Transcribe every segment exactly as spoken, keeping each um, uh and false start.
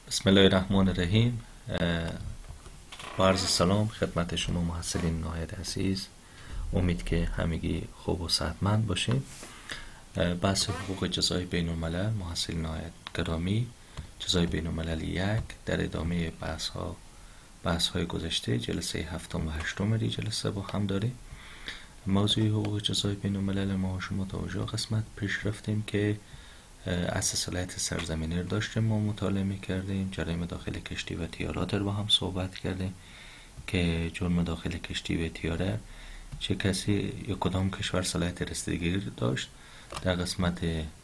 بسم الله الرحمن الرحیم. با عرض سلام خدمت شما محصلین نهایت عزیز. امید که همگی خوب و صحتمند باشین. بحث حقوق جزای بین الملل محصلین نهایت گرامی، جزای بین الملل یک در ادامه بحث ها بحث های گذشته جلسه هفتم و هشتم ری جلسه با هم داریم. موضوع حقوق جزای بین الملل ما شما تا اونجا قسمت پیش رفتیم که اصل صلاحیت سرزمینی رو داشتیم، ما مطالعه می‌کردیم، جرایم داخل کشتی و تیارات رو با هم صحبت کردیم که جرم داخل کشتی و تیاره چه کسی یا کدام کشور صلاحیت رسیدگی داشت. در قسمت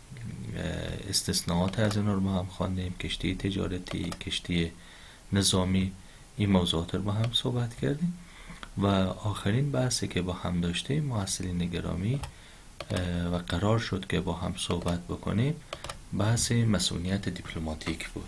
استثناءات از این رو با هم خواندیم، کشتی تجارتی، کشتی نظامی، این موضوعات رو با هم صحبت کردیم و آخرین بحثی که با هم داشتیم محصلین گرامی و قرار شد که با هم صحبت بکنیم بحث مسئولیت دیپلماتیک بود.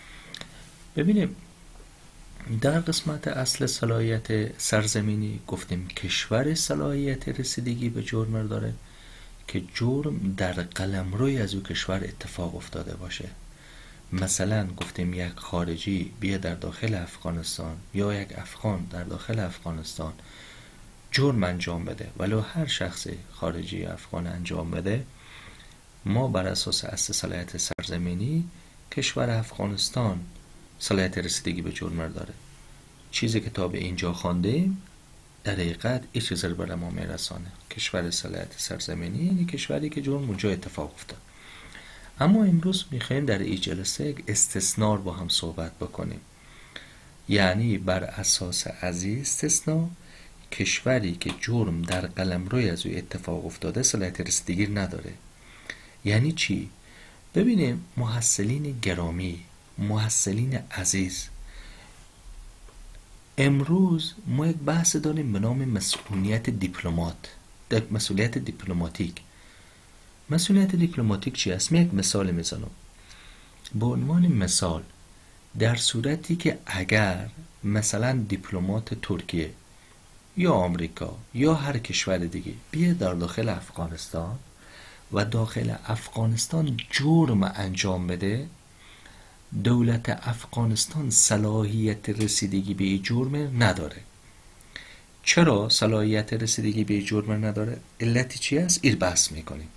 ببینیم در قسمت اصل صلاحیت سرزمینی گفتیم کشور صلاحیت رسیدگی به جرم داره که جرم در قلمروی از او کشور اتفاق افتاده باشه. مثلا گفتیم یک خارجی بیا در داخل افغانستان یا یک افغان در داخل افغانستان جرم انجام بده، ولو هر شخص خارجی افغان انجام بده، ما بر اساس اصل صلاحیت سرزمینی کشور افغانستان صلاحیت رسیدگی به جرم داره. چیزی که تا به اینجا خواندیم در حقیقت این چیز رو بر ما میرسانه. کشور صلاحیت سرزمینی یعنی کشوری که جرم اونجا اتفاق افتاد. اما امروز میخوایم در این جلسه یک استثناء با هم صحبت بکنیم، یعنی بر اساس از این استثناء کشوری که جرم در قلمروی از او اتفاق افتاده صلاحیت رسیدگی نداره. یعنی چی؟ ببینیم محصلین گرامی، محصلین عزیز، امروز ما یک بحث داریم به نام مسئولیت دیپلمات، مسئولیت دیپلماتیک. مسئولیت دیپلماتیک چی است؟ من یک مثال میزنم. به عنوان مثال در صورتی که اگر مثلا دیپلمات ترکیه یا آمریکا یا هر کشور دیگه بیه در داخل افغانستان و داخل افغانستان جرم انجام بده، دولت افغانستان صلاحیت رسیدگی به این جرم نداره. چرا صلاحیت رسیدگی به این جرم نداره؟ علتی چی است؟ این بحث میکنیم.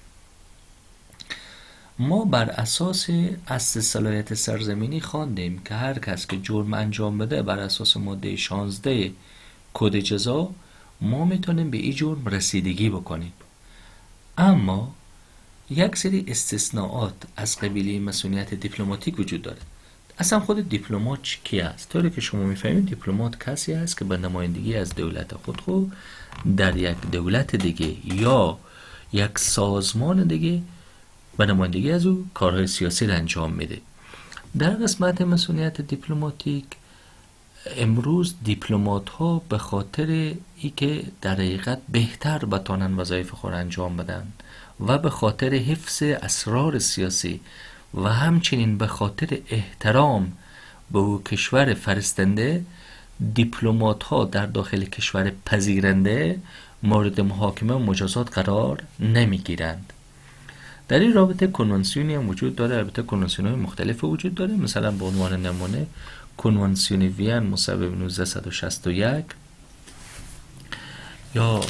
ما بر اساس اصل صلاحیت سرزمینی خواندیم که هر کس که جرم انجام بده بر اساس ماده شانزده کد جزا ما میتونیم به این جرم رسیدگی بکنیم. اما یک سری استثناءات از قبیل مسئولیت دیپلماتیک وجود داره. اصلا خود دیپلمات کی است؟ طوری که شما میفهمید دیپلمات کسی است که به نمایندگی از دولت خود خود در یک دولت دیگه یا یک سازمان دیگه به نمایندگی از او کارهای سیاسی را انجام میده. در قسمت مسئولیت دیپلماتیک امروز دیپلمات ها به خاطر ای که در حقیقت بهتر بتانن وظایف خود انجام بدن و به خاطر حفظ اسرار سیاسی و همچنین به خاطر احترام به او کشور فرستنده، دیپلمات ها در داخل کشور پذیرنده مورد محاکمه و مجازات قرار نمی گیرند. در این رابطه کنوانسیونی هم وجود داره، البته کنوانسیون های مختلف وجود داره. مثلا به عنوان نمونه کنوانسیون وین مصوب نوزده و شصت و یک یا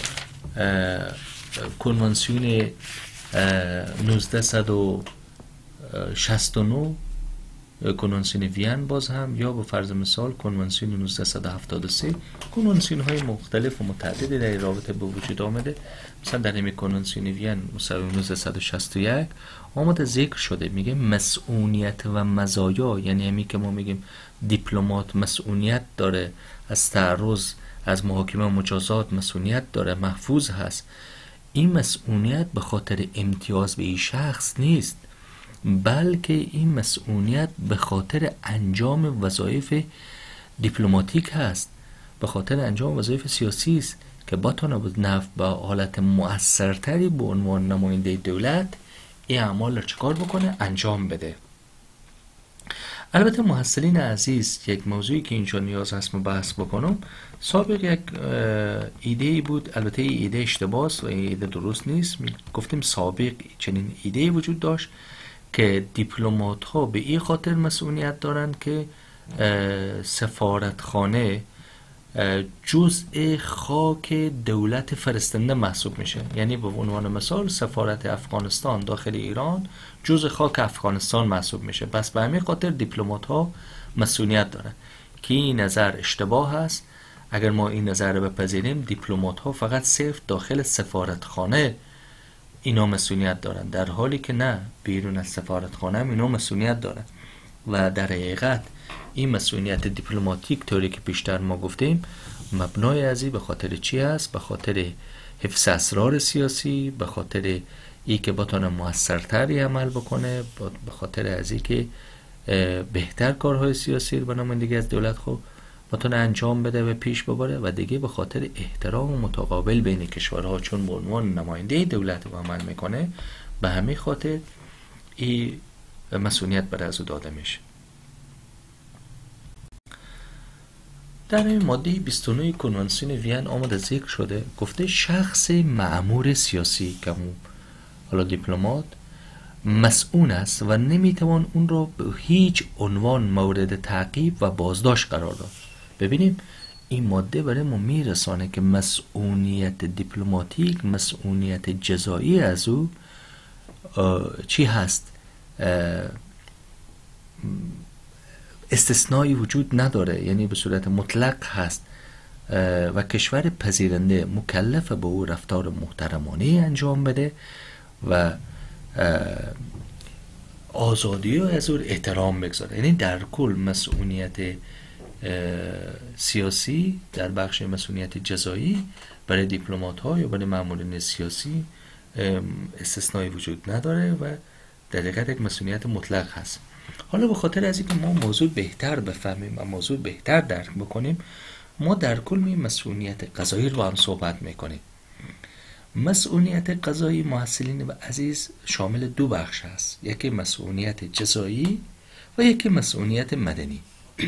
کنوانسیون نوزده و شصت و نه کنوانسیون وین باز هم، یا به فرض مثال کنوانسیون نوزده و هفتاد و سه. کنوانسیون های مختلف و متعددی در این رابطه به وجود آمده. مثلا در همین کنوانسیون وین مصوب نوزده و شصت و یک آمده ذکر شده، میگه مسئولیت و مزایا، یعنی همین که ما میگیم دیپلمات مسئولیت داره از تعرض از محاکمه و مجازات، مسئولیت داره، محفوظ هست. این مسئولیت به خاطر امتیاز به این شخص نیست، بلکه این مسئولیت به خاطر انجام وظایف دیپلماتیک هست، به خاطر انجام وظایف سیاسی است که بتونه به حالت مؤثرتری به عنوان نماینده دولت این اعمال رو چکار بکنه؟ انجام بده. البته محصلین عزیز، یک موضوعی که اینجا نیاز هست ما بحث بکنم، سابق یک ایده بود، البته این ایده اشتباهه و این ایده درست نیست. گفتیم سابق چنین ایده وجود داشت که دیپلمات ها به این خاطر مسئولیت دارند که سفارتخانه جزء خاک دولت فرستنده محسوب میشه. یعنی به عنوان مثال سفارت افغانستان داخل ایران جزء خاک افغانستان محسوب میشه. پس به همین خاطر دیپلمات ها مسئولیت دارن که این نظر اشتباه است. اگر ما این نظر رو بپذیریم دیپلمات ها فقط صرف داخل سفارتخانه اینا مسئولیت دارن، در حالی که نه، بیرون از سفارتخانه هم اینا مسئولیت دارن. و در حقیقت این مسئولیت دیپلماتیک طوری که بیشتر ما گفتیم مبنای ازی به خاطر چی است؟ به خاطر حفظ اسرار سیاسی، به خاطر ای که بتونه موثرتری عمل بکنه، به خاطر ازی که بهتر کارهای سیاسی رو به نمایندگی از دولت خود بتونه انجام بده و پیش ببره، و دیگه به خاطر احترام متقابل بین کشورها، چون به عنوان نماینده دولت رو عمل میکنه، به همین خاطر این مسئولیت بر از او داده میشه. در این ماده بیست و نه کنوانسیون وین آمده ذکر شده، گفته شخص مأمور سیاسی که حالا دیپلمات مسئول است و نمیتوان اون رو به هیچ عنوان مورد تعقیب و بازداشت قرار داد. ببینیم این ماده برای ما میرسانه که مسئولیت دیپلماتیک، مسئولیت جزایی از او چی هست؟ استثنایی وجود نداره، یعنی به صورت مطلق هست و کشور پذیرنده مکلف به او رفتار محترمانه انجام بده و آزادی و از او احترام بگذاره. یعنی در کل مسئولیت سیاسی در بخش مسئولیت جزایی برای دیپلمات ها یا برای مامورین سیاسی استثنایی وجود نداره و در حقیقت یک مسئولیت مطلق هست. حالا به خاطر از اینکه ما موضوع بهتر بفهمیم و موضوع بهتر درک بکنیم، ما در کل می مسئولیت قضایی رو با هم صحبت میکنیم. مسئولیت قضایی محصلین عزیز شامل دو بخش است، یکی مسئولیت جزایی و یکی مسئولیت مدنی.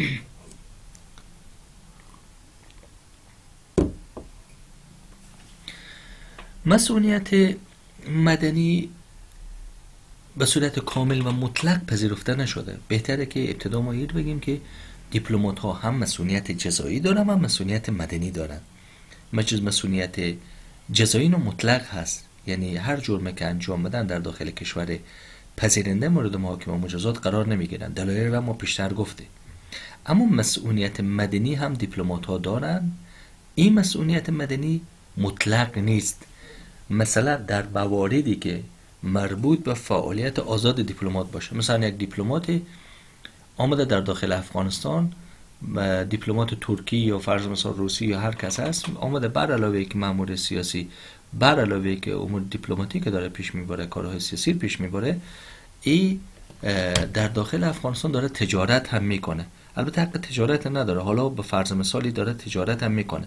مسئولیت مدنی به صورت کامل و مطلق پذیرفته نشده. بهتره که ابتدا ما ایر بگیم که دیپلمات ها هم مسئولیت جزایی دارن و مسئولیت مدنی دارن. مجز مسئولیت جزایی نو مطلق هست، یعنی هر جرمی که انجام بدن در داخل کشور پذیرنده مورد محاکمه و مجازات قرار نمیگیرن. دلایل رو ما پیشتر گفتیم. اما مسئولیت مدنی هم دیپلمات ها دارن. این مسئولیت مدنی مطلق نیست. مثلا در مواردی که مربوط به فعالیت آزاد دیپلمات باشه، مثلا یک دیپلمات آمده در داخل افغانستان، دیپلمات ترکی یا فرض مثال روسی یا هر کس هست، آمده بر علاوه که مأمور سیاسی، بر علاوه که امور دیپلماتیک داره پیش میبره، کارهای سیاسی پیش میبره، ای در داخل افغانستان داره تجارت هم میکنه. البته حق تجارت نداره، حالا به فرض مثالی داره تجارت هم میکنه.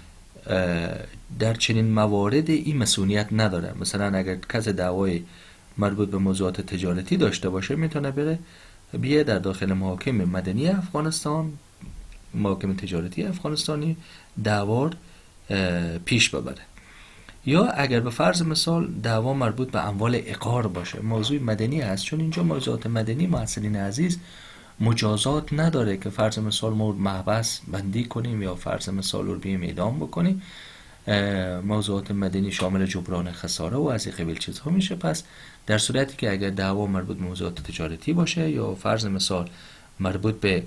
در چنین موارد این مسئولیت نداره. مثلا اگر کس دعوای مربوط به موضوعات تجارتی داشته باشه، میتونه بره بیه در داخل محاکم مدنی افغانستان، محاکم تجارتی افغانستانی دعوا پیش ببره. یا اگر به فرض مثال دعوا مربوط به اموال عقار باشه، موضوع مدنی هست، چون اینجا موضوعات مدنی محصلین عزیز مجازات نداره که فرض مثال ما محبس بندی کنیم یا فرض مثال رو بیایم اعدام بکنیم. موضوعات مدنی شامل جبران خساره و از این قبیل چیزها میشه. پس در صورتی که اگر دعوا مربوط به موضوعات تجارتی باشه یا فرض مثال مربوط به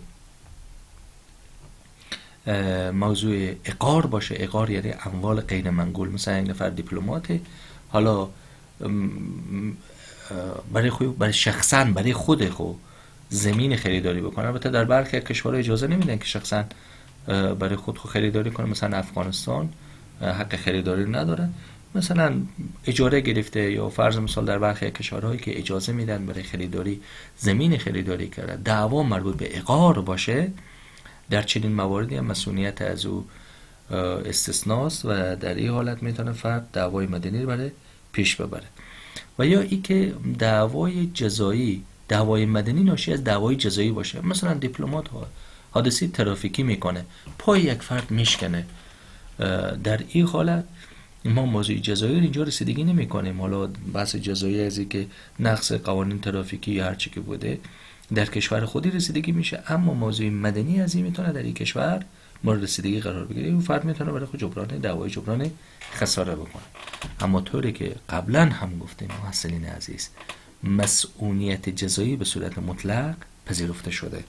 موضوع عقار باشه، عقار یعنی اموال غیر منقول، مثلا یک نفر دیپلمات حالا برای خود برای شخصا برای خود خود زمین خریداری بکنه. البته در برخی کشورها اجازه نمیدن که شخصا برای خود خود خریداری کنه، مثلا افغانستان حق خریداری نداره، مثلا اجاره گرفته، یا فرض مثال در برخی کشورهایی که اجازه میدن برای خریداری زمین خریداری کرده، دعوا مربوط به عقار باشه، در چنین مواردی هم مسئولیت از او استثناست و در این حالت میتونه فرد دعوای مدنی رو برای پیش ببره. و یا ای که دعوای جزایی، دعوای مدنی ناشی از دعوای جزایی باشه. مثلا دیپلمات حادثه ترافیکی میکنه، پای یک فرد میشکنه، در این حالت ما موضوع جزایی اینجا رسیدگی نمی کنیم. حالا بحث جزایی از که نقض قوانین ترافیکی یا هر چی که بوده در کشور خودی رسیدگی میشه، اما موضوع مدنی از این میتونه در این کشور مورد رسیدگی قرار بگیره. این فرد میتونه برای خود جبران دعوای جبران خساره بکنه. اما طوری که قبلا هم گفتیم محصلین عزیز، مسئولیت جزایی به صورت مطلق پذیرفته شده.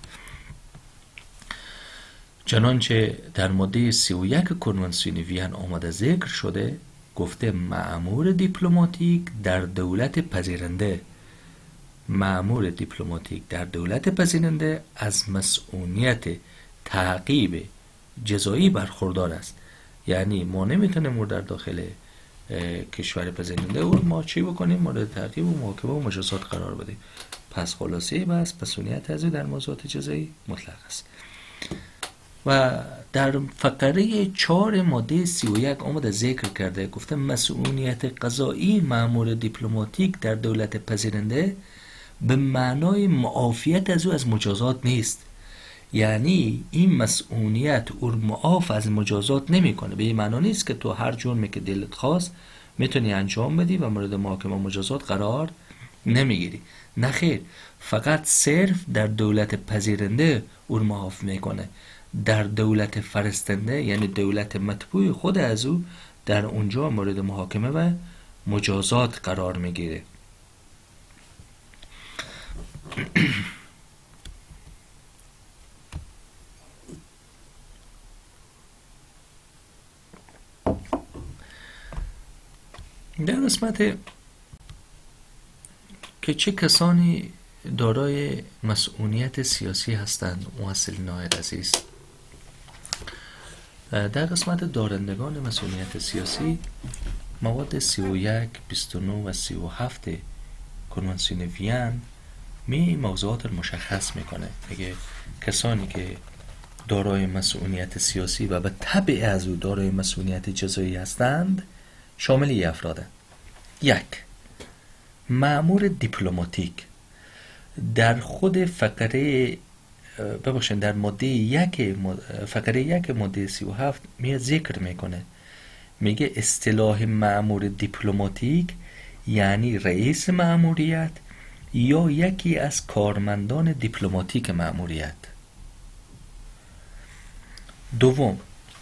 چنانچه در ماده سی و یک کنوانسیون وین آماده ذکر شده، گفته مأمور دیپلماتیک در دولت پذیرنده مأمور دیپلماتیک در دولت پذیرنده از مسئولیت تعقیب جزایی برخوردار است. یعنی ما نمیتونیم در داخل کشور پذیرنده او ما چی بکنیم؟ مورد تعقیب و محاکمه و مجازات قرار بدیم. پس خلاصه بس مسئولیت از او در موضوعات جزایی مطلق است. و در فقره چهار ماده سی و یک آمده ذکر کرده، گفته مسئولیت قضایی مأمور دیپلماتیک در دولت پذیرنده به معنای معافیت از او از مجازات نیست. یعنی این مسئولیت او معاف از مجازات نمیکنه. به این معنا نیست که تو هر جرمی که دلت خواست میتونی انجام بدی و مورد محاکمه و مجازات قرار نمیگیری. نه خیر، فقط صرف در دولت پذیرنده او معاف میکنه. در دولت فرستنده یعنی دولت متبوع خود از او، در اونجا مورد محاکمه و مجازات قرار میگیره. در قسمت که چه کسانی دارای مسئولیت سیاسی هستند محصلین عزیز، در قسمت دارندگان مسئولیت سیاسی مواد سی و یک، بیست و نه و سی و هفت کنوانسیون وین می موضوعات رو مشخص میکنه. میگه کسانی که دارای مسئولیت سیاسی و به تبع از او دارای مسئولیت جزایی هستند شامل ی افرادند. یک، مأمور دیپلماتیک. در خود فقره ببخشید در ماده یک فقره یک ماده سی و هفت می ذکر میکنه، میگه اصطلاح مأمور دیپلماتیک یعنی رئیس مأموریت یا یکی از کارمندان دیپلماتیک مأموریت. دوم،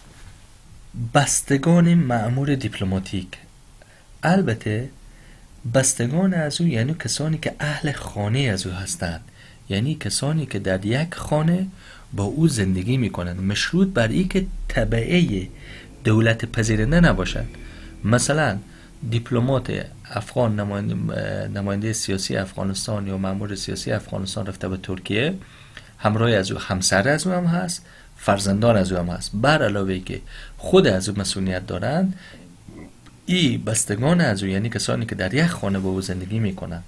بستگان مأمور دیپلماتیک. البته بستگان از او یعنی کسانی که اهل خانه از او هستند، یعنی کسانی که در یک خانه با او زندگی میکنند، مشروط بر این که تبعه دولت پذیرنده نباشند. مثلا دیپلمات افغان، نماینده, نماینده سیاسی افغانستان یا مأمور سیاسی افغانستان رفته به ترکیه، همراه از او همسر از او هم هست، فرزندان از او هم هست، بر علاوه که خود از او مسئولیت دارند. این بستگان از او یعنی کسانی که در یک خانه با او زندگی میکنند،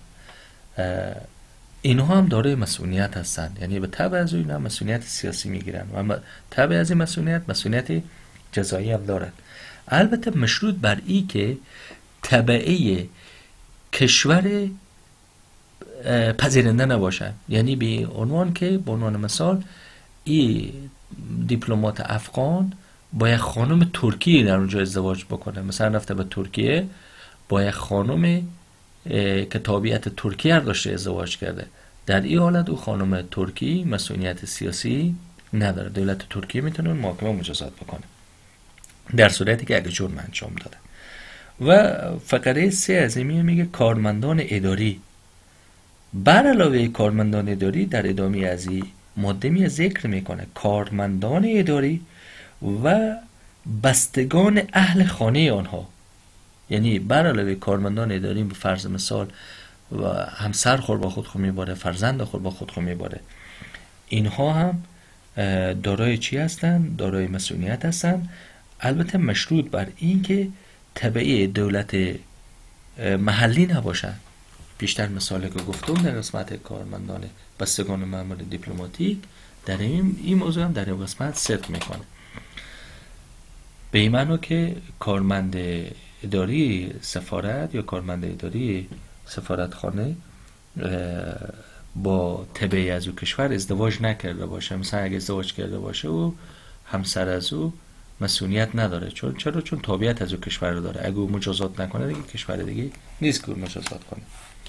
اینها هم دارای مسئولیت هستند. یعنی به تبع از او اینها مسئولیت سیاسی میگیرن و تبع از این مسئولیت مسئولیت جزایی هم دارند. البته مشروط بر این که تبعه کشور پذیرنده نباشند. یعنی به عنوان که به عنوان مثال این دیپلمات افغان با یک خانم ترکی در اونجا ازدواج بکنه، مثلا رفته به ترکیه با یک خانم که تابعیت ترکیه داشته ازدواج کرده، در این حالت او خانم ترکی مسئولیت سیاسی نداره. دولت ترکیه میتونه محاکمه و مجازات بکنه در صورتی که اگه جرم انجام داده. و فقره سه از این میگه کارمندان اداری. بر علاوه کارمندان اداری در ادامه از این ماده می ذکر میکنه کارمندان اداری و بستگان اهل خانه آنها. یعنی بر علاوه کارمندان اداری به فرض مثال و همسر خود با خود خود میباره، فرزند خود با خود خود میباره، اینها هم دارای چی هستند؟ دارای مسئولیت هستند. البته مشروط بر این که تبعی دولت محلی نباشند. بیشتر مثالی که گفتم در قسمت کارمندان بستگان مأمور دیپلماتیک در این این موضوع هم در این قسمت صدق میکنه. به این معنی که کارمند اداری سفارت یا کارمند اداری سفارتخانه با تبعی از او کشور ازدواج نکرده باشه. مثلا اگه ازدواج کرده باشه و همسر از او مسئولیت نداره. چون چرا؟ چون تابعیت از او کشور رو داره. اگه او مجازات نکنه دیگه کشور دیگه نیست که او مجازات کنه.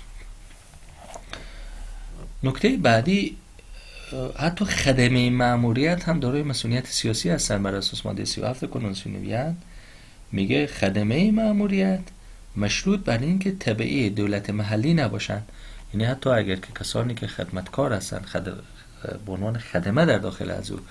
نکته بعدی، حتی خدمه مأموریت هم دارای مسئولیت سیاسی هستن. بر اساس ماده سی و هفت کنوانسیون وین میگه خدمه مأموریت مشروط بر این که تبعی دولت محلی نباشن. یعنی حتی اگر که کسانی که خدمتکار هستن، خد... به عنوان خدمه در داخل از او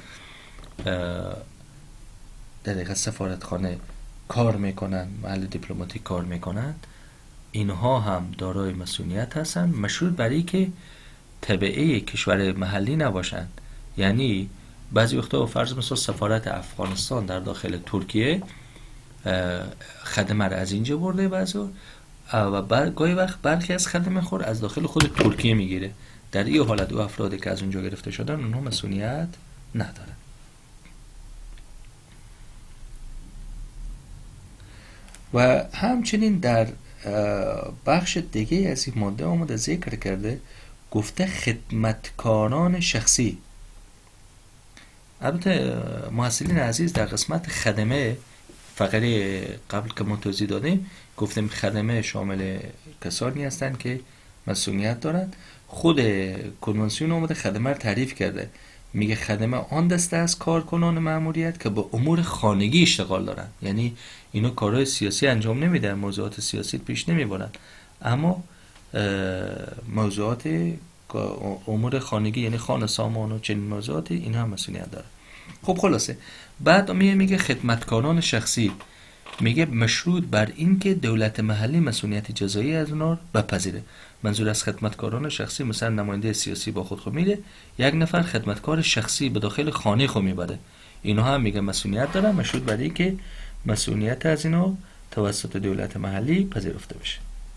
در دقیقه سفارتخانه کار میکنن، محل دیپلماتیک کار میکنن، اینها هم دارای مسئولیت هستن، مشروط بر این که تبعی کشور محلی نباشن. یعنی بعضی وقتا فرض مثلا سفارت افغانستان در داخل ترکیه خدمه را از اینجا برده بعضی و بعد گاهی وقت برخی از خدمه خور از داخل خود ترکیه میگیره. در این حالت او افرادی که از اونجا گرفته شدن اونها مسئولیت ندارن. و همچنین در بخش دیگه از این ماده آمده ذکر کرده، گفته خدمتکاران شخصی. البته محصلین عزیز در قسمت خدمه فقره قبل که ما توضیح دادیم گفتیم خدمه شامل کسانی هستند که مسئولیت دارند. خود کنوانسیون اومده خدمه رو تعریف کرده، میگه خدمه آن دسته از کارکنان مأموریت که با امور خانگی اشتغال دارن. یعنی اینو کارهای سیاسی انجام نمیدن، موضوعات سیاسی پیش نمیبرن، اما موضوعات امور خانگی یعنی خانه سامان و چنین موضوعاتی این هم مسئولیت داره. خب خلاصه بعد میگه میگه خدمتکاران شخصی، میگه مشروط بر این که دولت محلی مسئولیت جزایی از اونها بپذیره. منظور از خدمتکاران شخصی مثلا نماینده سیاسی با خود خود میره یک نفر خدمتکار شخصی به داخل خانه خود میبره، اینها هم میگه مسئولیت دارن، مشروط بر این که مسئولیت از اینا توسط دولت محلی پذیرفته بشه.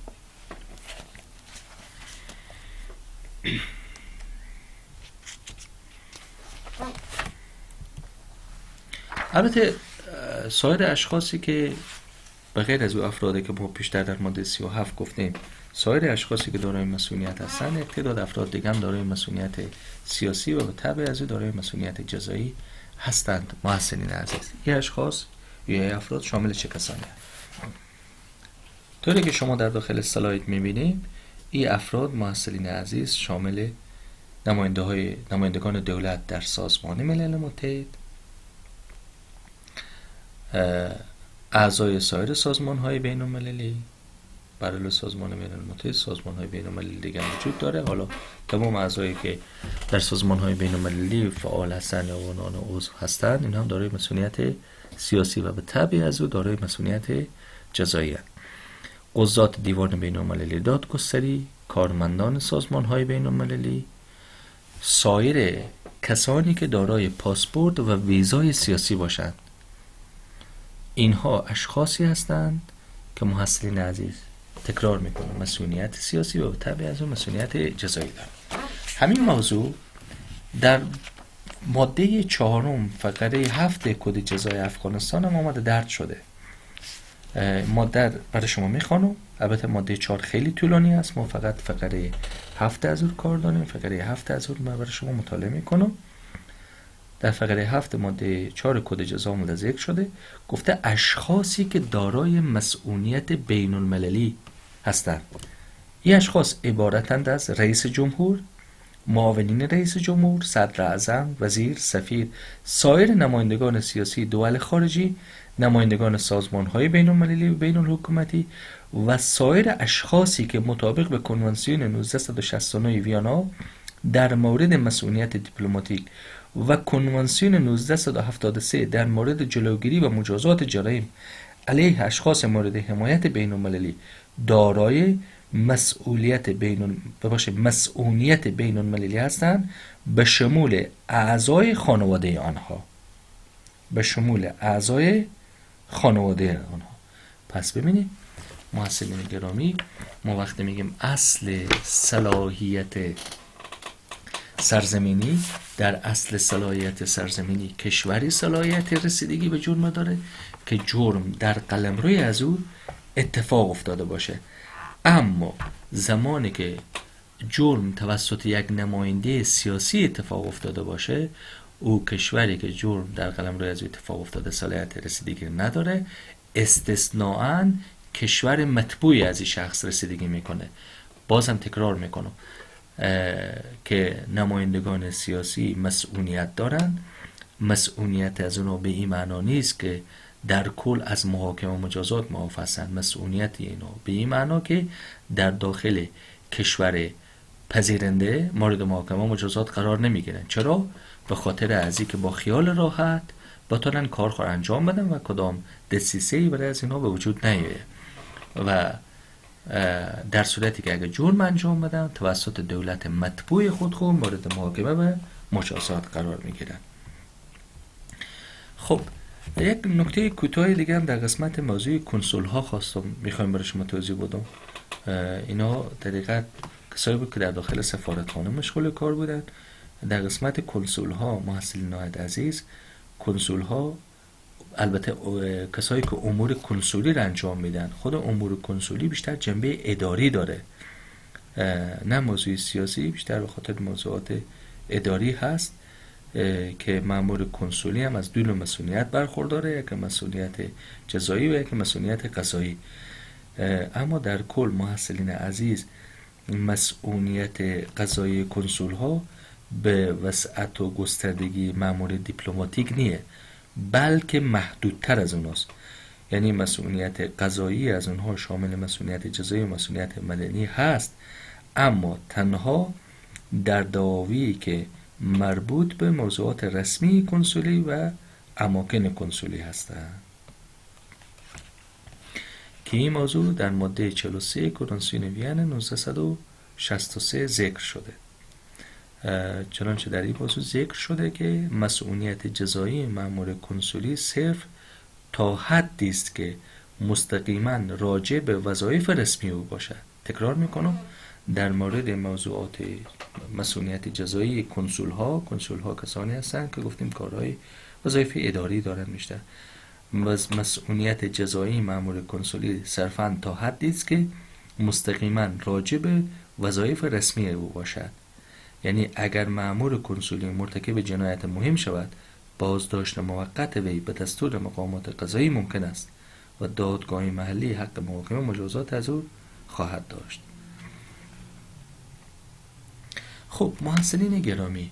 البته سایر اشخاصی که بغیر از او افرادی که ما پیشتر در ماده سی و هفت گفتیم، سایر اشخاصی که دارای مسئولیت هستند، تعداد افراد دیگه هم دارای مسئولیت سیاسی و به تبع از او دارای مسئولیت جزایی هستند. محصلین عزیز، این اشخاص یا افراد شامل چه کسانی هستند؟ طوری که شما در داخل اسلاید می‌بینید، این افراد محصلین عزیز شامل نماینده های نمایندگان دولت در سازمان ملل متحد، اعضای سایر سازمان های بین المللی، برای سازمان ملل متحد سازمان های بین المللی دیگه وجود داره. حالا تمام اعضایی که در سازمان های بین المللی فعال هستند یا عنوان عضو هستند، این هم دارای مسئولیت سیاسی و به تبع از او دارای مسئولیت جزایی هستند. قضات دیوان بین المللی دادگستری، کارمندان سازمان های بین المللی، سایر کسانی که دارای پاسپورت و ویزای سیاسی باشند، اینها اشخاصی هستند که محصلین عزیز تکرار میکنم مسئولیت سیاسی و به تبع از اون مسئولیت جزایی دارند. همین موضوع در ماده چهارم فقره هفت کد جزای افغانستان هم آمده درج شده. ماده برای شما میخوانم. البته ماده چهار خیلی طولانی است، ما فقط فقره هفت از اون کار داریم. فقره هفت از اون برای شما مطالعه میکنم. در فقره هفت ماده چهار کد جزا آمده ذکر شده، گفته اشخاصی که دارای مسئولیت بین المللی هستند. این اشخاص عبارتند از رئیس جمهور، معاونین رئیس جمهور، صدر اعظم، وزیر، سفیر، سایر نمایندگان سیاسی دول خارجی، نمایندگان سازمان‌های بین المللی و بین الحکومتی و سایر اشخاصی که مطابق به کنوانسیون نوزده شصت و نه ویانا در مورد مسئولیت دیپلماتیک و کنوانسیون نوزده هفتاد و سه در مورد جلوگیری و مجازات جرایم علیه اشخاص مورد حمایت بین المللی دارای مسئولیت بین باشه مسئولیت بین المللی هستند، به شمول اعضای خانواده آنها به شمول اعضای خانواده آنها. پس ببینید محصلین گرامی، ما وقتی میگیم اصل صلاحیت سرزمینی، در اصل صلاحیت سرزمینی کشوری صلاحیت رسیدگی به جرم داره که جرم در قلمروی از او اتفاق افتاده باشه. اما زمانی که جرم توسط یک نماینده سیاسی اتفاق افتاده باشه، او کشوری که جرم در قلمرو از او اتفاق افتاده صلاحیت رسیدگی نداره، استثناءً کشور متبوعی از این شخص رسیدگی میکنه. بازم تکرار میکنم که نمایندگان سیاسی مسئولیت دارن. مسئولیت از اونها به این معنا نیست که در کل از محاکمه و مجازات معاف هستند. مسئولیت اینا به این معنا که در داخل کشور پذیرنده مورد محاکمه و مجازات قرار نمیگیرن. چرا؟ به خاطر از اینکه با خیال راحت بتونن کار خود انجام بدن و کدام دسیسه‌ای برای از اینا به وجود نیاید و در صورتی که اگر جرم انجام بدن توسط دولت متبوع خود خود مورد محاکمه و مجازات قرار میگیرن. خب یک نکته کوتاه دیگه هم در قسمت موضوع کنسول ها خواستم میخوایم برای شما توضیح بدم. اینا در حقیقت کسایی بود که در داخل سفارتخانه مشغول کار بودن. در قسمت کنسول ها محصلین نهایت عزیز، کنسول ها البته کسایی که امور کنسولی رو انجام میدن، خود امور کنسولی بیشتر جنبه اداری داره نه موضوع سیاسی، بیشتر به خاطر موضوعات اداری هست که مأمور کنسولی هم از دو نوع مسئولیت برخورداره، یک مسئولیت جزایی و یک مسئولیت قضایی. اما در کل محصلین عزیز مسئولیت قضایی کنسول ها به وسعت و گستردگی مأمور دیپلماتیک نیه، بلکه محدودتر از اوناست. یعنی مسئولیت قضایی از اونها شامل مسئولیت جزایی و مسئولیت مدنی هست، اما تنها در دعاوی که مربوط به موضوعات رسمی کنسولی و اماکن کنسولی هستند که این موضوع در ماده چهل و سه کنوانسیون وین نوزده و شصت و سه ذکر شده. چنانچه در این موضوع ذکر شده که مسئولیت جزایی مأمور کنسولی صرف تا حدی است که مستقیما راجع به وظایف رسمی او باشد. تکرار میکنم، در مورد موضوعات مسئولیت جزایی کنسول ها، کنسول ها کسانی هستند که گفتیم کارهای وظایف اداری دارن بیشتر. مسئولیت جزایی مأمور کنسولی صرفاً تا حدی است که مستقیما راجع به وظایف رسمی او باشد. یعنی اگر مأمور کنسولی مرتکب جنایت مهم شود، بازداشت موقت وی به دستور مقامات قضایی ممکن است و دادگاه محلی حق محاکمه مجازات از او خواهد داشت. خب محصلین گرامی،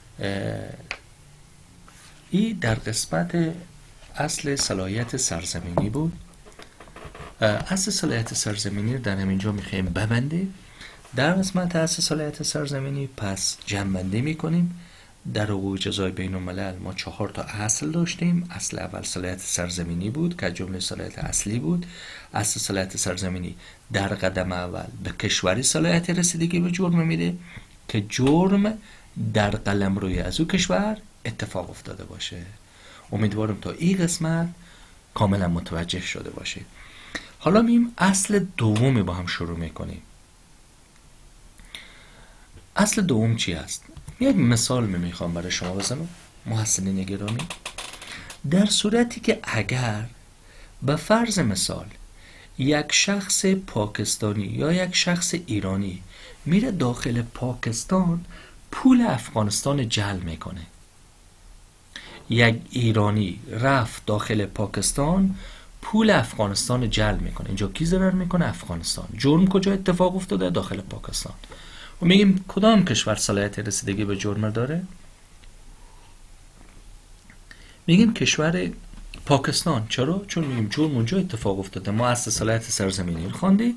این در قسمت اصل صلاحیت سرزمینی بود. اصل صلاحیت سرزمینی رو در همینجا میخوایم ببندیم. در قسمت اصل صلاحیت سرزمینی پس جمع‌بندی میکنیم. در حقوق جزای بین الملل ما چهار تا اصل داشتیم. اصل اول صلاحیت سرزمینی بود که جمله صلاحیت اصلی بود. اصل صلاحیت سرزمینی در قدم اول به کشوری صلاحیت رسیدگی به جرم میده که جرم در قلمروی از او کشور اتفاق افتاده باشه. امیدوارم تا این قسمت کاملا متوجه شده باشید. حالا میم اصل دومی با هم شروع میکنیم. اصل دوم چی است؟ یک مثال می میخوام برای شما بزنم محصلین گرامی. در صورتی که اگر به فرض مثال یک شخص پاکستانی یا یک شخص ایرانی میره داخل پاکستان پول افغانستان جلب میکنه، یک ایرانی رفت داخل پاکستان پول افغانستان جلب میکنه، اینجا کی ضرر میکنه؟ افغانستان. جرم کجا اتفاق افتاده؟ داخل پاکستان. و میگیم کدام کشور صلاحیت رسیدگی به جرم داره؟ میگیم کشور پاکستان. چرا؟ چون میگیم جرم اونجا اتفاق افتاده. ما اصل صلاحیت سرزمینی رو خواندیم.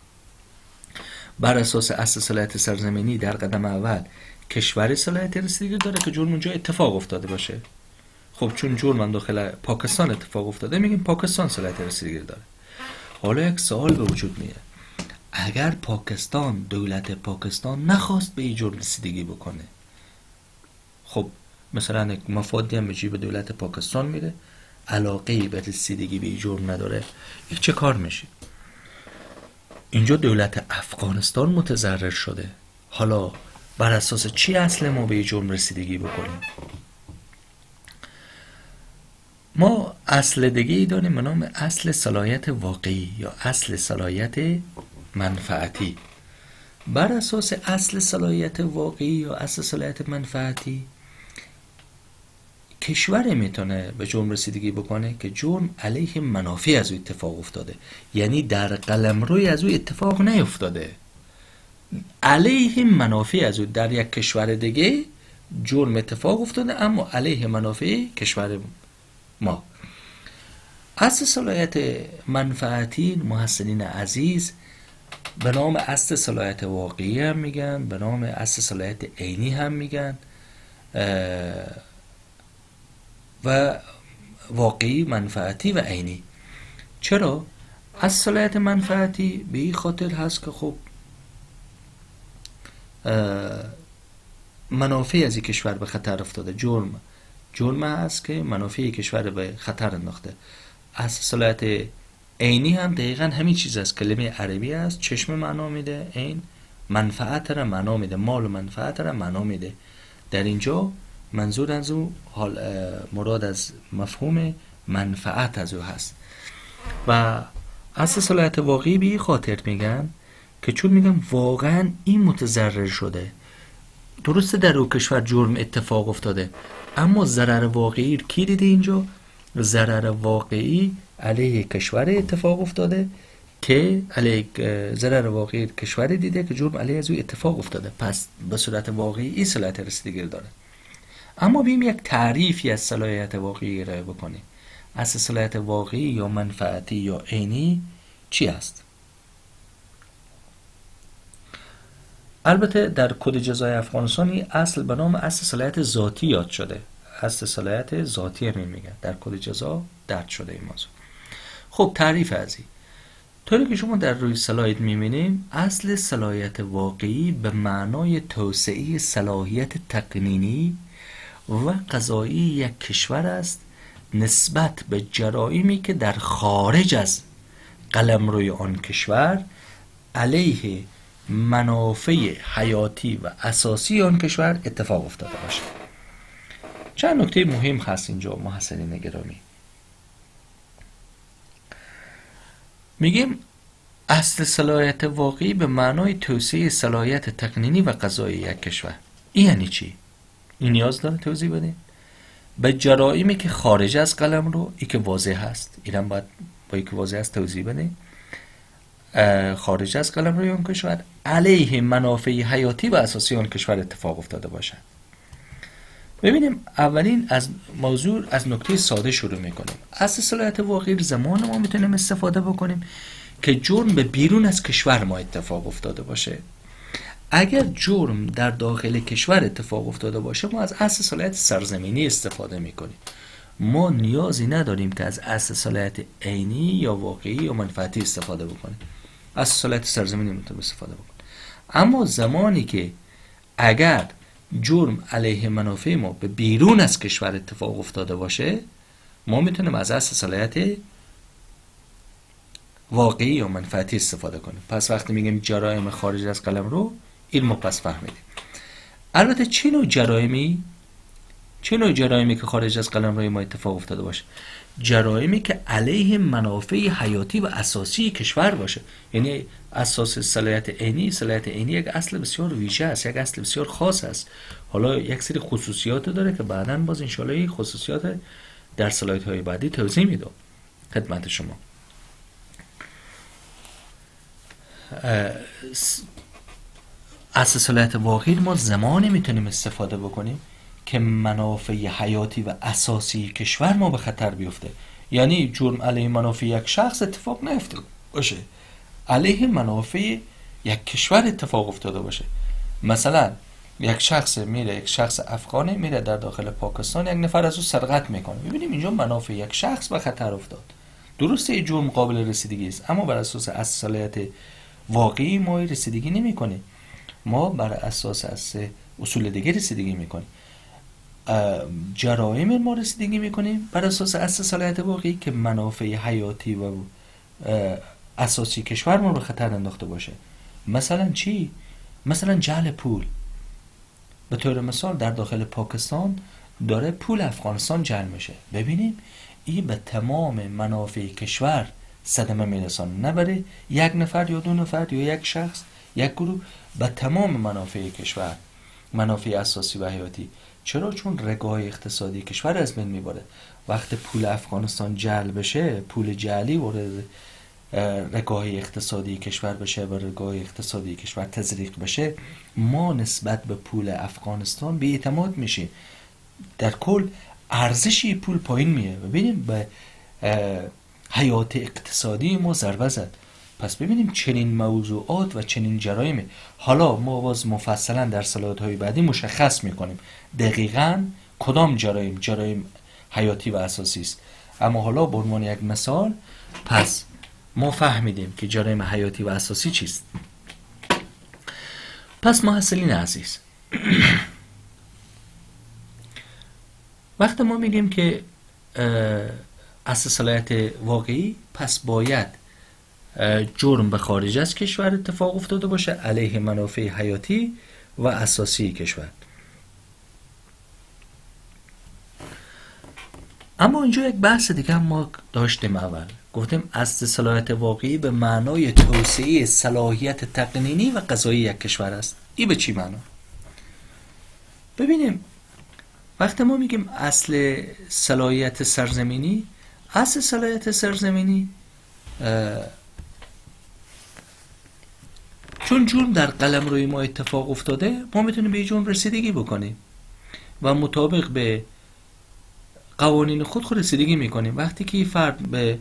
بر اساس اصل صلاحیت سرزمینی در قدم اول کشوری صلاحیت رسیدگی داره که جرم اونجا اتفاق افتاده باشه. خب چون جرم داخل پاکستان اتفاق افتاده میگیم پاکستان صلاحیت رسیدگی داره. حالا یک سوال به وجود میاد، اگر پاکستان، دولت پاکستان نخواست به این جرم رسیدگی بکنه، خب مثلا یک مفادی هم به جیب دولت پاکستان میره، علاقه‌ای به رسیدگی به این جرم نداره، یک چه کار میشه؟ اینجا دولت افغانستان متضرر شده. حالا بر اساس چی اصل ما به این جرم رسیدگی بکنیم؟ ما اصل دیگه ای داریم به نام اصل صلاحیت واقعی یا اصل صلاحیت منفعتی. بر اساس اصل صلاحیت واقعی یا اصل صلاحیت منفعتی کشور میتونه به جرم رسیدگی بکنه که جرم علیه منافع از او اتفاق افتاده، یعنی در قلمروی از او اتفاق نیفتاده، علیه منافع از او در یک کشور دیگه جرم اتفاق افتاده اما علیه منافع کشور ما. اصل صلاحیت منفعتی محسنین عزیز به نام اصل صلاحیت واقعی هم میگن، به نام اصل صلاحیت عینی هم میگن و واقعی، منفعتی و عینی. چرا؟ اصل صلاحیت منفعتی به این خاطر هست که خب منافع از این کشور به خطر افتاده، جرم جرم هست که منافع کشور به خطر انداخته. اصل صلاحیت عینی هم دقیقا همین چیز است، کلمه عربی است، چشم معنا میده، عین منفعت را معنا میده، مال و منفعت را معنا میده. در اینجا منظور از او حال مراد از مفهوم منفعت از او هست. و اصل صلاحیت واقعی به این خاطر میگن که چون میگن واقعا این متضرر شده، درسته در او کشور جرم اتفاق افتاده اما ضرر واقعی کی دیده؟ اینجا ضرر واقعی علیه کشور اتفاق افتاده که علیه ضرر واقعی کشور دیده که جرم علیه از او اتفاق افتاده، پس به صورت واقعی این صلاحیت رسیدگی داره. اما بیم یک تعریفی از صلاحیت واقعی ارائه بکنیم. اصل صلاحیت واقعی یا منفعتی یا عینی چی است؟ البته در کد جزای افغانستانی اصل به نام اصل صلاحیت ذاتی یاد شده، اصل صلاحیت ذاتی هم میگن، در کد جزا درج شده این موضوع. خب تعریف از این طوری که شما در روی سلاید میبینیم، اصل صلاحیت واقعی به معنای توسعه صلاحیت تقنینی و قضایی یک کشور است نسبت به جرائمی که در خارج از قلمروی آن کشور علیه منافع حیاتی و اساسی آن کشور اتفاق افتاده باشه. چند نکته مهم هست اینجا محسنین گرامی. میگیم اصل صلاحیت واقعی به معنای توسعه صلاحیت تقنینی و قضایی یک کشور. این یعنی چی؟ این نیاز داره توضیح بدیم؟ به جرائمی که خارج از قلمرو، ای که واضح هست، اینم باید با ای که واضح هست توضیح بدیم، خارج از قلمروی آن کشور علیه منافع حیاتی و اساسی آن کشور اتفاق افتاده باشد. ببینیم اولین از موضوع از نکته ساده شروع میکنیم. اصل صلاحیت واقعی زمان ما میتونیم استفاده بکنیم که جرم به بیرون از کشور ما اتفاق افتاده باشه. اگر جرم در داخل کشور اتفاق افتاده باشه ما از اصل صلاحیت سرزمینی استفاده میکنیم. ما نیازی نداریم که از اصل صلاحیت عینی یا واقعی یا منفعتی استفاده بکنیم. اصل صلاحیت سرزمینی میتونیم استفاده بکنیم. اما زمانی که اگر جرم علیه منافع ما به بیرون از کشور اتفاق افتاده باشه ما میتونیم از اصل صلاحیت واقعی یا منفعتی استفاده کنیم. پس وقتی میگیم جرایم خارج از قلمرو، این ما پس فهمیدیم. البته چه نوع جرایمی چه نوع جرایمی که خارج از قلمرو ما اتفاق افتاده باشه؟ جرایمی که علیه منافع حیاتی و اساسی کشور باشه. یعنی اساس صلاحیت عینی، صلاحیت عینی یک اصل بسیار ویژه است، یک اصل بسیار خاص است. حالا یک سری خصوصیات داره که بعداً باز ان شاءالله این خصوصیات در سلایدهای بعدی توضیح میدم خدمت شما. اصل صلاحیت واقعی ما زمانی میتونیم استفاده بکنیم که منافع حیاتی و اساسی کشور ما به خطر بیفته. یعنی جرم علیه منافع یک شخص اتفاق نیفته باشه، علیه منافع یک کشور اتفاق افتاده باشه. مثلا یک شخص میره، یک شخص افغانی میره در داخل پاکستان، یک نفر از او سرقت میکنه. ببینیم اینجا منافع یک شخص به خطر افتاد. درسته این جرم قابل رسیدگی است اما بر اساس اصل صلاحیت واقعی ما رسیدگی نمیکنیم. ما بر اساس از اصول دیگه رسیدگی میکنیم. جرایم ما رسیدگی میکنیم بر اساس اصل صلاحیت واقعی که منافع حیاتی و اساسی کشور ما به خطر انداخته باشه. مثلا چی؟ مثلا جعل پول. به طور مثال در داخل پاکستان داره پول افغانستان جعل میشه. ببینیم این به تمام منافع کشور صدمه میرسانه، نه برای یک نفر یا دو نفر یا یک شخص، یک گروه، به تمام منافع کشور، منافع اساسی و حیاتی. چرا؟ چون رگاه اقتصادی کشور از بین میبره. وقت پول افغانستان جعل بشه، پول جعلی وارد رگاه اقتصادی کشور بشه و رگاه اقتصادی کشور تزریق بشه، ما نسبت به پول افغانستان بی اعتماد میشیم. در کل ارزش پول پایین میه و ببینیم به حیات اقتصادی ما ضربه زد. پس ببینیم چنین موضوعات و چنین جرایمی، حالا ما باز مفصلا در سلایدهای بعدی مشخص میکنیم دقیقاً کدام جرایم جرایم حیاتی و اساسی است. اما حالا به عنوان یک مثال، پس ما فهمیدیم که جرایم حیاتی و اساسی چیست. پس محصلین عزیز، وقتی ما میگیم که اصل صلاحیت واقعی، پس باید جرم به خارج از کشور اتفاق افتاده باشه علیه منافع حیاتی و اساسی کشور. اما اینجا یک بحث دیگه هم ما داشتیم. اول گفتیم اصل صلاحیت واقعی به معنای توسعه صلاحیت تقنینی و قضایی یک کشور است. این به چی معنا؟ ببینیم وقتی ما میگیم اصل صلاحیت سرزمینی، اصل صلاحیت سرزمینی چون جرم در قلمروی ما اتفاق افتاده، ما میتونیم به جرم رسیدگی بکنیم و مطابق به قوانین خود خود رسیدگی میکنیم. وقتی که فرد به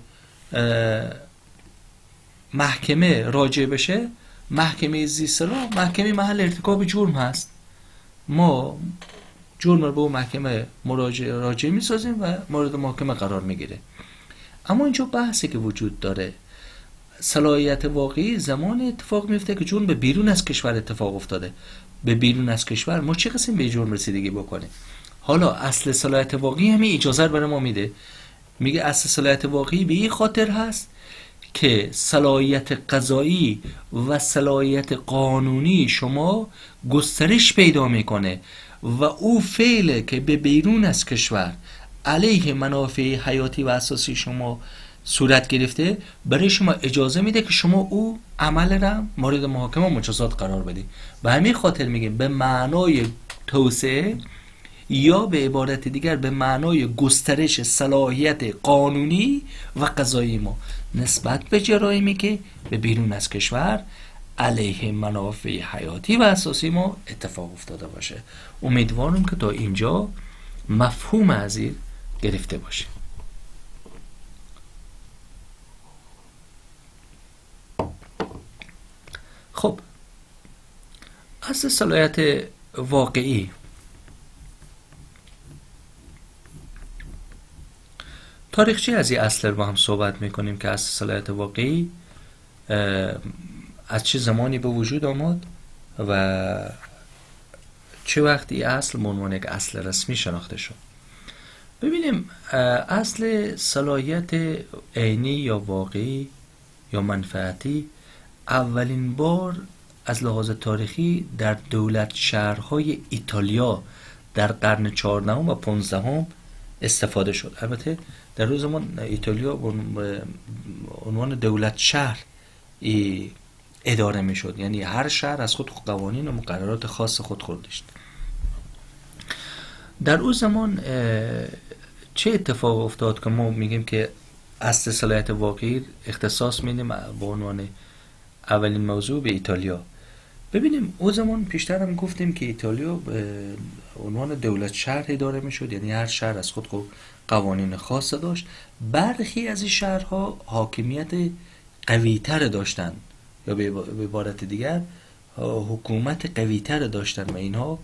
محکمه راجع بشه، محکمه زیست‌صلاح محکمه محل ارتکاب جرم هست، ما جرم رو به اون محکمه مراجعه راجع میسازیم و مورد محاکمه قرار میگیره. اما اینجا بحثی که وجود داره، صلاحیت واقعی زمان اتفاق میفته که جرم به بیرون از کشور اتفاق افتاده. به بیرون از کشور ما چه قسم به جرم رسیدگی بکنیم؟ حالا اصل صلاحیت واقعی همین اجازه رو برای ما میده. میگه اصل صلاحیت واقعی به این خاطر هست که صلاحیت قضایی و صلاحیت قانونی شما گسترش پیدا میکنه و او فعل که به بیرون از کشور علیه منافع حیاتی و اساسی شما صورت گرفته، برای شما اجازه میده که شما او عمل را مورد محاکمه مجازات قرار بدید. به همین خاطر میگیم به معنای توسعه یا به عبارت دیگر به معنای گسترش صلاحیت قانونی و قضایی ما نسبت به جرایمی که به بیرون از کشور علیه منافع حیاتی و اساسی ما اتفاق افتاده باشه. امیدوارم که تا اینجا مفهوم از این گرفته باشه. خب، اصل صلاحیت واقعی تاریخچه از این اصل رو با هم صحبت میکنیم که اصل صلاحیت واقعی از چه زمانی به وجود آمد و چه وقتی اصل به عنوان یک اصل رسمی شناخته شد. ببینیم اصل صلاحیت عینی یا واقعی یا منفعتی اولین بار از لحاظ تاریخی در دولت شهرهای ایتالیا در قرن چهاردهم و پانزدهم استفاده شد. البته در روز زمان ایتالیا به عنوان دولت شهر اداره می شد، یعنی هر شهر از خود قوانین و مقررات خاص خود خود داشت. در اون زمان چه اتفاق افتاد که ما میگیم که اصل صلاحیت واقعی اختصاص میدیم به عنوان اولین موضوع به ایتالیا؟ ببینیم اون زمان پیشتر هم گفتیم که ایتالیا به عنوان دولت شهر اداره میشد، یعنی هر شهر از خود قوانین خاص داشت. برخی از این شهرها حاکمیت قوی‌تر داشتن یا به عبارت دیگر حکومت قوی‌تر داشتن و اینها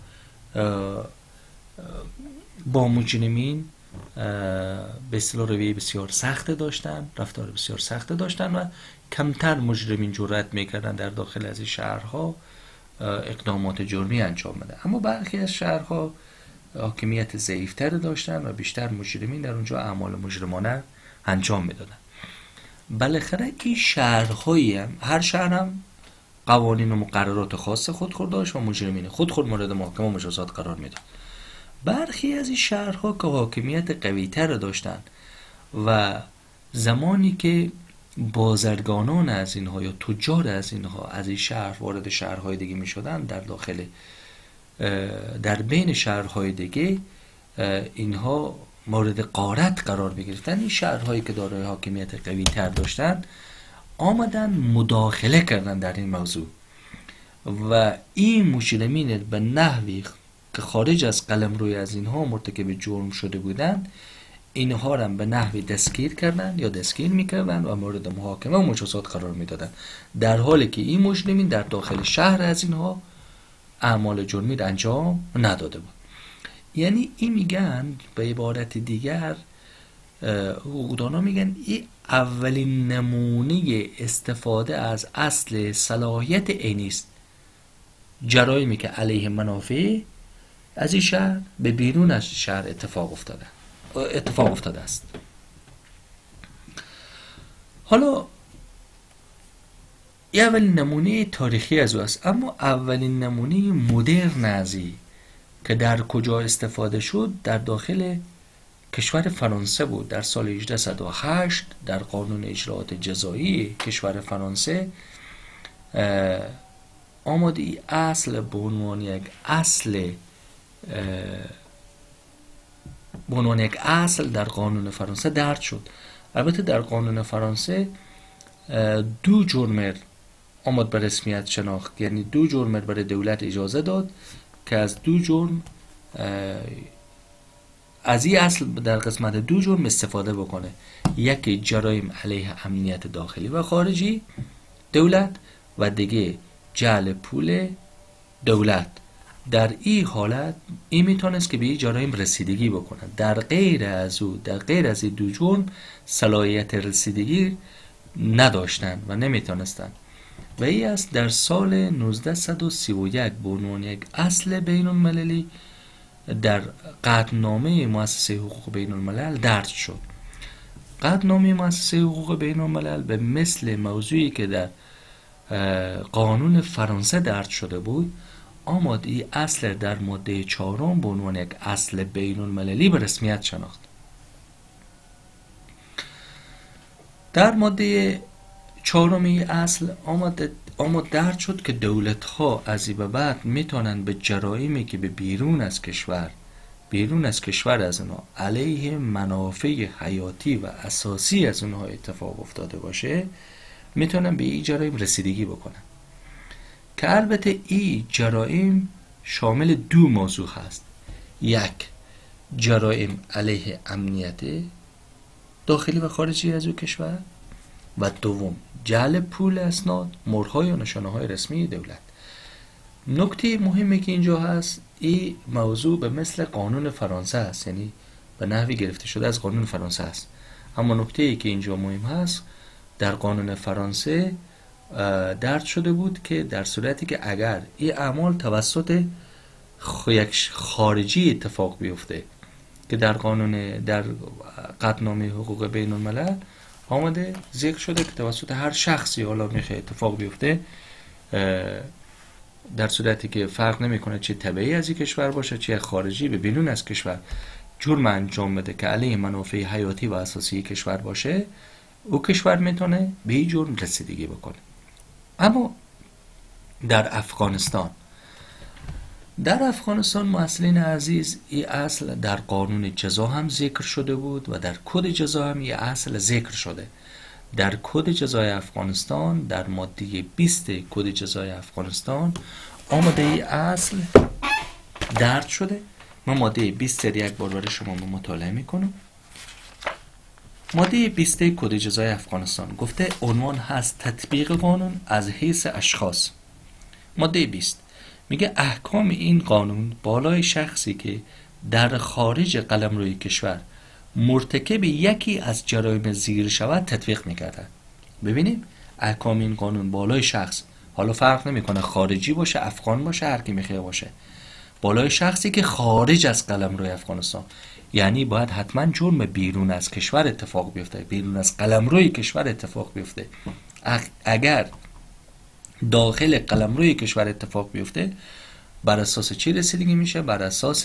با مجرمین به اصطلاح رویه بسیار سخت داشتن، رفتار بسیار سخت داشتن و کمتر مجرمین جرأت میکردن در داخل از این شهرها اقدامات جرمی انجام بده. اما برخی از شهرها حاکمیت ضعیفتر داشتن و بیشتر مجرمین در اونجا اعمال مجرمانه انجام میدادن. بالاخره این شهرهایی هم، هر شهر هم قوانین و مقررات خاص خود خود داشت و مجرمین خود خود مورد محاکمه و مجازات قرار میداد. برخی از این شهرها که حاکمیت قوی‌تر داشتن و زمانی که بازرگانان از اینها یا تجار از اینها از این شهر وارد شهرهای دیگه می شدن در داخل در بین شهرهای دیگه اینها مورد غارت قرار بگرفتن. این شهرهایی که دارای حاکمیت قوی تر داشتن آمدن مداخله کردن در این موضوع و این مجرمین به نحوی که خارج از قلمروی از اینها مرتکب جرم شده بودن، اینها را به نحوی دستگیر کردن یا دستگیر میکردن و مورد محاکمه و مجازات قرار میدادن، در حالی که این مجرمین در داخل شهر از اینها اعمال جرمی را انجام نداده بود. یعنی این میگن به عبارت دیگر، حقوقدانا میگن این اولین نمونه استفاده از اصل صلاحیت عینی است. جرایمی که علیه منافع از این شهر به بیرون از شهر اتفاق افتاده اتفاق افتاده است. حالا این اولین نمونه تاریخی از او است، اما اولین نمونه مدرن از این که در کجا استفاده شد در داخل کشور فرانسه بود. در سال هجده صد و هشت در قانون اجراءات جزایی کشور فرانسه آمد این اصل به عنوان یک اصل به عنوان یک اصل در قانون فرانسه درج شد. البته در قانون فرانسه دو جرم آمد به رسمیت شناخت، یعنی دو جرم برای دولت اجازه داد که از دو جرم از این اصل در قسمت دو جرم استفاده بکنه. یکی جرایم علیه امنیت داخلی و خارجی دولت و دیگه جعل پول دولت. در این حالت این میتونست که به این جرایم رسیدگی بکنه. در غیر از او در غیر از این دو جرم صلاحیت رسیدگی نداشتن و نمیتونستن و این است در سال نوزده صد و سی و یک به عنوان یک اصل بین المللی در قطعنامه مؤسسه حقوق بین الملل درج شد. قطعنامه مؤسسه حقوق بین الملل به مثل موضوعی که در قانون فرانسه درج شده بود آمد این اصل در ماده چهارم به عنوان یک اصل بین المللی به رسمیت شناخت. در ماده چهارم این اصل آمد آمد درج شد که دولت ها از این به بعد میتونن به جرایمی که به بیرون از کشور بیرون از کشور از اونها علیه منافع حیاتی و اساسی از اونها اتفاق افتاده باشه میتونن به این جرایم رسیدگی بکنن، که البته این جرایم شامل دو موضوع هست. یک، جرایم علیه امنیت داخلی و خارجی از او کشور و دوم جعل پول اسناد، مهرهای و نشانه‌های رسمی دولت. نکته مهمی که اینجا هست این موضوع به مثل قانون فرانسه است، یعنی به نحوی گرفته شده از قانون فرانسه است. اما نکته ای که اینجا مهم هست در قانون فرانسه درج شده بود که در صورتی که اگر این اعمال توسط یک خارجی اتفاق بیفته که در قانون در قطعنامه حقوق بین الملل آمده ذکر شده که توسط هر شخصی حالا میخواد اتفاق بیفته، در صورتی که فرق نمیکنه چه تبعی از این کشور باشه چه خارجی به بیرون از کشور جرم انجام بده که علیه منافع حیاتی و اساسی کشور باشه، او کشور میتونه به این جرم رسیدگی بکنه. اما در افغانستان در افغانستان مسئولین عزیز این اصل در قانون جزا هم ذکر شده بود و در کد جزا هم این اصل ذکر شده. در کد جزای افغانستان در ماده بیست کد جزای افغانستان آمده این اصل درج شده. من ماده بیست یک بار برای شما مطالعه میکنم. ماده بیست کد جزای افغانستان گفته عنوان هست تطبیق قانون از حیث اشخاص. ماده بیست میگه احکام این قانون بالای شخصی که در خارج قلمروی کشور مرتکب یکی از جرایم زیر شود تطبیق میکردن. ببینیم احکام این قانون بالای شخص، حالا فرق نمیکنه خارجی باشه افغان باشه هر کی میخواد باشه، بالای شخصی که خارج از قلمروی افغانستان، یعنی باید حتما جرم بیرون از کشور اتفاق بیفته، بیرون از قلمروی کشور اتفاق بیفته. اگر داخل قلمروی کشور اتفاق بیفته بر اساس چی رسیدگی میشه؟ بر اساس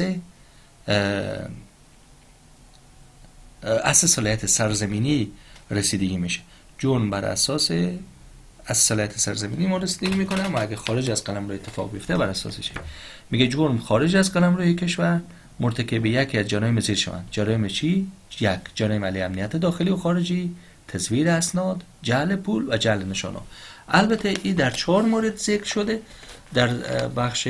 اصل صلاحیت سرزمینی رسیدگی میشه. جرم بر اساس از صلاحیت سرزمینی ما رسیدگی میکنه، اما اگه خارج از قلمرو اتفاق بیفته بر اساسش میگه جرم خارج از قلمروی کشور مرتکب یکی از جرایم زیر شوند. جرایم چی؟ یک، جرایم علیه امنیت داخلی و خارجی، تزویر اسناد، جعل پول و جعل نشانه. البته این در چهار مورد ذکر شده. در بخش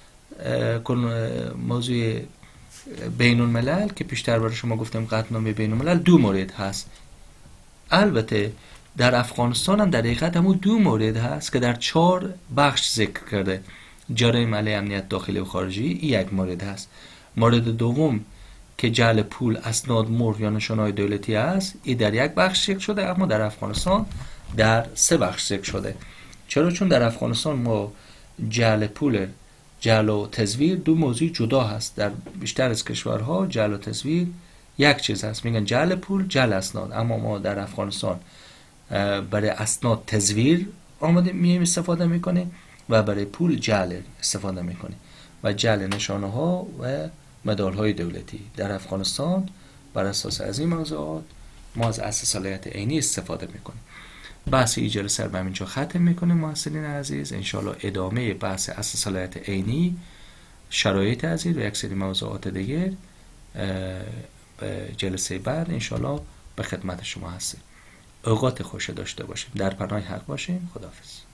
موضوع بین الملل که پیشتر برای شما گفتم قطعنامه بین الملل دو مورد هست. البته در افغانستان هم در حقیقت همون دو مورد هست که در چهار بخش ذکر کرده. جرایم علیه امنیت داخلی و خارجی یک مورد هست. مورد دوم که جعل پول، اسناد، مهر یا نشانه‌های دولتی است، این در یک بخش ذکر شده، اما در افغانستان در سه بخش ذکر شده. چرا؟ چون در افغانستان ما جعل پول، جعل و تزویر دو موضوع جدا هست. در بیشتر از کشورها جعل و تزویر یک چیز هست، میگن جعل پول، جعل اسناد، اما ما در افغانستان برای اسناد تزویر آمده مییم استفاده میکنیم و برای پول جعل استفاده میکنیم و جعل نشانه ها و مدال های دولتی. در افغانستان بر اساس از این موضوعات ما از اصل صلاحیت عینی استفاده میکنیم. بحث این جلسه رو به همینجا ختم میکنیم محصلین عزیز. انشالله ادامه بحث اصل صلاحیت عینی، شرایط عزیز و یک سری موضوعات دیگر به جلسه بعد انشالله به خدمت شما هستیم. اوقات خوش داشته باشیم، در پناه حق باشیم. خداحافظ.